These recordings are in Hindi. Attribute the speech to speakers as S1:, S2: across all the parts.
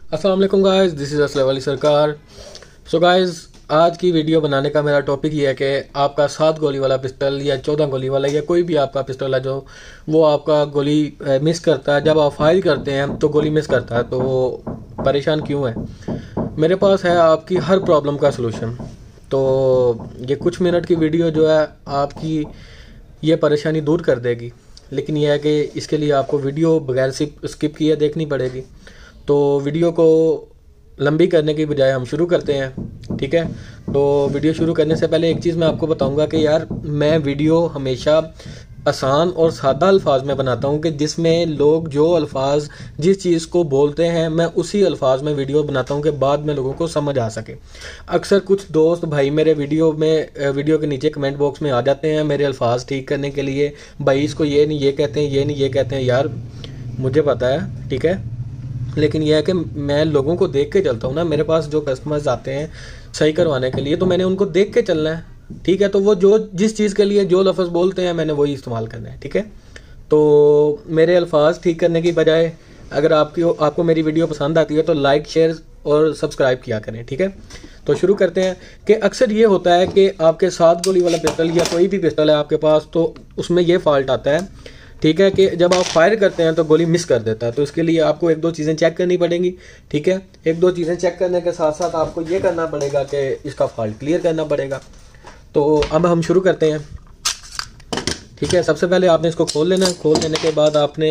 S1: अस्सलाम वालेकुम guys, this is Aslam Ali Sarkar. So guys, आज की वीडियो बनाने का मेरा टॉपिक ये है कि आपका 7 गोली वाला पिस्टल या 14 गोली वाला या कोई भी आपका पिस्टल है जो वो आपका गोली मिस करता है। जब आप फायर करते हैं तो गोली मिस करता है, तो वो परेशान क्यों है? मेरे पास है आपकी हर प्रॉब्लम का सलूशन। तो ये कुछ मिनट की वीडियो जो है आपकी ये परेशानी दूर कर देगी, लेकिन यह है कि इसके लिए आपको वीडियो बगैर स्किप किए देखनी पड़ेगी। तो वीडियो को लंबी करने की बजाय हम शुरू करते हैं, ठीक है। तो वीडियो शुरू करने से पहले एक चीज़ मैं आपको बताऊंगा कि यार, मैं वीडियो हमेशा आसान और सादा अल्फाज में बनाता हूं कि जिसमें लोग जो अल्फाज जिस चीज़ को बोलते हैं मैं उसी अल्फाज में वीडियो बनाता हूं कि बाद में लोगों को समझ आ सके। अक्सर कुछ दोस्त भाई मेरे वीडियो के नीचे कमेंट बॉक्स में आ जाते हैं मेरे अल्फाज ठीक करने के लिए, भाई इसको ये नहीं ये कहते हैं, ये नहीं ये कहते हैं। यार मुझे पता है, ठीक है, लेकिन यह है कि मैं लोगों को देख के चलता हूँ ना। मेरे पास जो कस्टमर्स आते हैं सही करवाने के लिए, तो मैंने उनको देख के चलना है, ठीक है। तो वो जो जिस चीज़ के लिए जो लफ्ज़ बोलते हैं मैंने वही इस्तेमाल करना है, ठीक है। तो मेरे अल्फाज ठीक करने की बजाय अगर आपको मेरी वीडियो पसंद आती है तो लाइक, शेयर और सब्सक्राइब किया करें, ठीक है। तो शुरू करते हैं कि अक्सर ये होता है कि आपके 7 गोली वाला पिस्टल या कोई भी पिस्टल है आपके पास, तो उसमें ये फॉल्ट आता है, ठीक है, कि जब आप फायर करते हैं तो गोली मिस कर देता है। तो इसके लिए आपको एक दो चीज़ें चेक करनी पड़ेंगी, ठीक है। एक दो चीज़ें चेक करने के साथ साथ आपको ये करना पड़ेगा कि इसका फॉल्ट क्लियर करना पड़ेगा। तो अब हम शुरू करते हैं, ठीक है। सबसे पहले आपने इसको खोल लेना है। खोल लेने के बाद आपने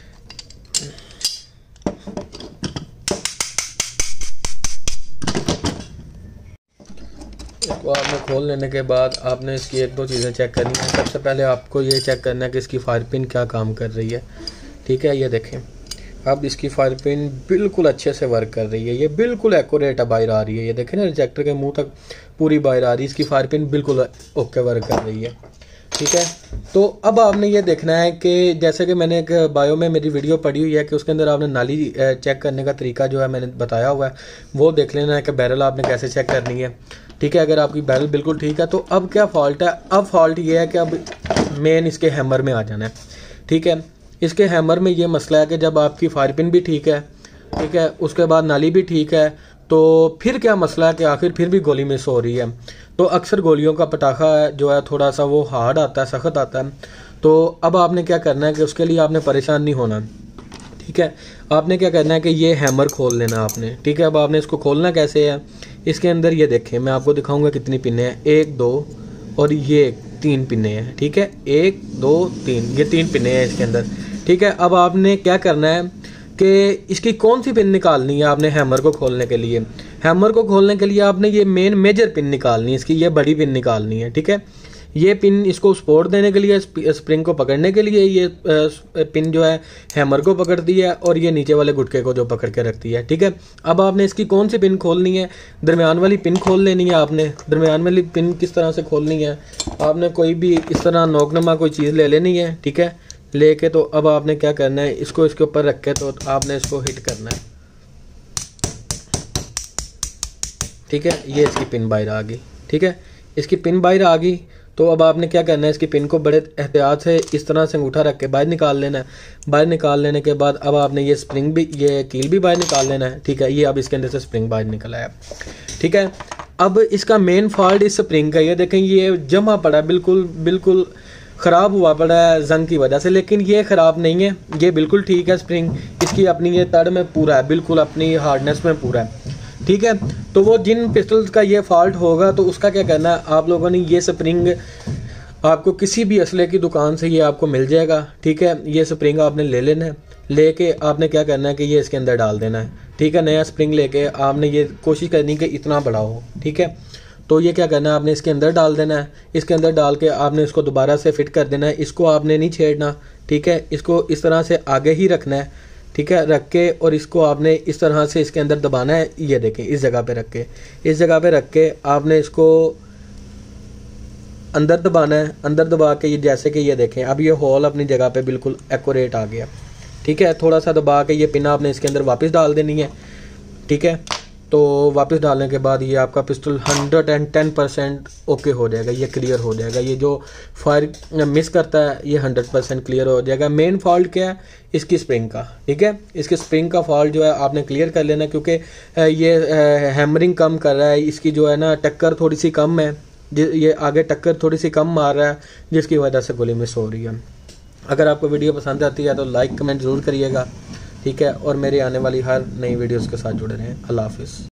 S1: खोल लेने के बाद आपने इसकी एक दो चीज़ें चेक करनी है। सबसे पहले आपको ये चेक करना है कि इसकी फायर पिन क्या काम कर रही है, ठीक है। ये देखें, अब इसकी फायर पिन बिल्कुल अच्छे से वर्क कर रही है, ये बिल्कुल एक्यूरेट बाहर आ रही है। ये देखें ना, रिजेक्टर के मुंह तक पूरी बाहर आ रही है, इसकी फायर पिन बिल्कुल ओके वर्क कर रही है, ठीक है। तो अब आपने ये देखना है कि जैसे कि मैंने एक बायो में मेरी वीडियो पढ़ी हुई है कि उसके अंदर आपने नाली चेक करने का तरीका जो है मैंने बताया हुआ है, वो देख लेना है कि बैरल आपने कैसे चेक करनी है, ठीक है। अगर आपकी बैरल बिल्कुल ठीक है तो अब क्या फॉल्ट है? अब फॉल्ट ये है कि अब मेन इसके हैमर में आ जाना है, ठीक है। इसके हैमर में ये मसला है कि जब आपकी फायर पिन भी ठीक है, ठीक है, उसके बाद नाली भी ठीक है, तो फिर क्या मसला है कि आखिर फिर भी गोली मिस हो रही है। तो अक्सर गोलियों का पटाखा जो है थोड़ा सा वो हार्ड आता है, सख्त आता है। तो अब आपने क्या करना है कि उसके लिए आपने परेशान नहीं होना, ठीक है। आपने क्या करना है कि ये हैमर खोल लेना आपने, ठीक है। अब आपने इसको खोलना कैसे है? इसके अंदर ये देखें, मैं आपको दिखाऊंगा कितनी पिने हैं, 1 2 और ये 3 पिने हैं, ठीक है। 1 2 3, ये 3 पिने हैं इसके अंदर, ठीक है। अब आपने क्या करना है कि इसकी कौन सी पिन निकालनी है आपने हैमर को खोलने के लिए? हैमर को खोलने के लिए आपने ये मेन मेजर पिन निकालनी है, इसकी ये बड़ी पिन निकालनी है, ठीक है। ये पिन इसको सपोर्ट देने के लिए, स्प्रिंग को पकड़ने के लिए ये पिन जो है हैमर को पकड़ती है और ये नीचे वाले गुटके को जो पकड़ के रखती है, ठीक है। अब आपने इसकी कौन सी पिन खोलनी है? दरमियान वाली पिन खोल लेनी है आपने। दरमियान वाली पिन किस तरह से खोलनी है? आपने कोई भी इस तरह नोकनुमा कोई चीज़ ले लेनी है, ठीक है। लेके तो अब आपने क्या करना है, इसको इसके ऊपर रख के तो आपने इसको हिट करना है, ठीक है। ये इसकी पिन बाहर आ गई, ठीक है। इसकी पिन बाहर आ गई तो अब आपने क्या करना है, इसकी पिन को बड़े एहतियात से इस तरह से अंगूठा रख के बाहर निकाल लेना है। बाहर निकाल लेने के बाद अब आपने ये स्प्रिंग भी, ये कील भी बाहर निकाल लेना है, ठीक है। ये अब इसके अंदर से स्प्रिंग बाहर निकल आया, ठीक है। अब इसका मेन फॉल्ट इस स्प्रिंग का, ये देखें ये जमा पड़ा, बिल्कुल ख़राब हुआ पड़ा है जंग की वजह से, लेकिन ये ख़राब नहीं है, ये बिल्कुल ठीक है। स्प्रिंग इसकी अपनी ये तड़ में पूरा है, बिल्कुल अपनी हार्डनेस में पूरा है, ठीक है। तो वो जिन पिस्टल्स का ये फॉल्ट होगा तो उसका क्या करना है, आप लोगों ने ये स्प्रिंग आपको किसी भी असले की दुकान से ये आपको मिल जाएगा, ठीक है। ये स्प्रिंग आपने ले लेना है, लेके आपने क्या करना है कि ये इसके अंदर डाल देना है, ठीक है। नया स्प्रिंग लेके आपने ये कोशिश करनी कि इतना बड़ा हो, ठीक है। तो ये क्या करना है, आपने इसके अंदर डाल देना है। इसके अंदर डाल के आपने इसको दोबारा से फिट कर देना है। इसको आपने नहीं छेड़ना, ठीक है। इसको इस तरह से आगे ही रखना है, ठीक है, रख के और इसको आपने इस तरह से इसके अंदर दबाना है। ये देखें, इस जगह पे रख के, इस जगह पे रख के आपने इसको अंदर दबाना है। अंदर दबा के ये जैसे कि ये देखें, अब ये होल अपनी जगह पे बिल्कुल एक्यूरेट आ गया, ठीक है। थोड़ा सा दबा के ये पिन आपने इसके अंदर वापस डाल देनी है, ठीक है। तो वापस डालने के बाद ये आपका पिस्टल 110% ओके हो जाएगा, ये क्लियर हो जाएगा। ये जो फायर मिस करता है ये 100% क्लियर हो जाएगा। मेन फॉल्ट क्या है इसकी स्प्रिंग का, ठीक है, इसकी स्प्रिंग का फॉल्ट जो है आपने क्लियर कर लेना, क्योंकि ये हैमरिंग कम कर रहा है, इसकी जो है ना टक्कर थोड़ी सी कम है, ये आगे टक्कर थोड़ी सी कम मार रहा है, जिसकी वजह से गोली मिस हो रही है। अगर आपको वीडियो पसंद आती है तो लाइक कमेंट ज़रूर करिएगा, ठीक है, और मेरी आने वाली हर नई वीडियोज़ के साथ जुड़े रहें। अल्लाह हाफिज़।